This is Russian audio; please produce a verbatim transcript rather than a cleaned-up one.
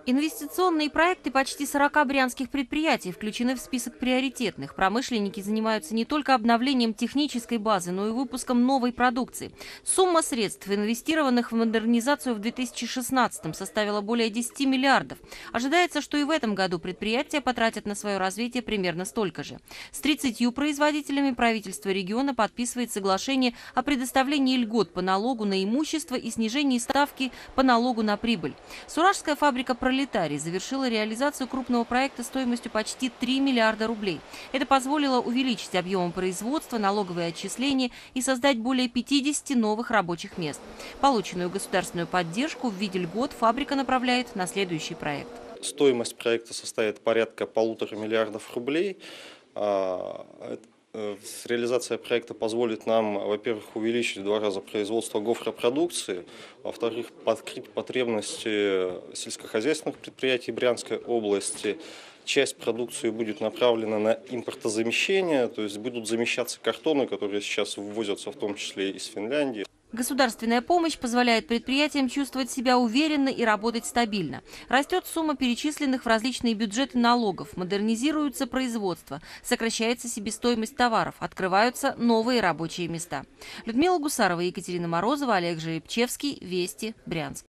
Инвестиционные проекты почти сорока брянских предприятий включены в список приоритетных. Промышленники занимаются не только обновлением технической базы, но и выпуском новой продукции. Сумма средств, инвестированных в модернизацию в две тысячи шестнадцатом, составила более десяти миллиардов. Ожидается, что и в этом году предприятия потратят на свое развитие примерно столько же. С тридцатью производителями правительство региона подписывает соглашение о предоставлении льгот по налогу на имущество и снижении ставки по налогу на прибыль. Суражская фабрика «Пролетарий» завершила реализацию крупного проекта стоимостью почти три миллиарда рублей. Это позволило увеличить объем производства, налоговые отчисления и создать более пятидесяти новых рабочих мест. Полученную государственную поддержку в виде льгот фабрика направляет на следующий проект. Стоимость проекта составит порядка полутора миллиардов рублей. Реализация проекта позволит нам, во-первых, увеличить в два раза производство гофропродукции, во-вторых, покрыть потребности сельскохозяйственных предприятий Брянской области. Часть продукции будет направлена на импортозамещение, то есть будут замещаться картоны, которые сейчас ввозятся в том числе из Финляндии. Государственная помощь позволяет предприятиям чувствовать себя уверенно и работать стабильно. Растет сумма перечисленных в различные бюджеты налогов, модернизируется производство, сокращается себестоимость товаров, открываются новые рабочие места. Людмила Гусарова, Екатерина Морозова, Олег Жеребчевский, Вести, Брянск.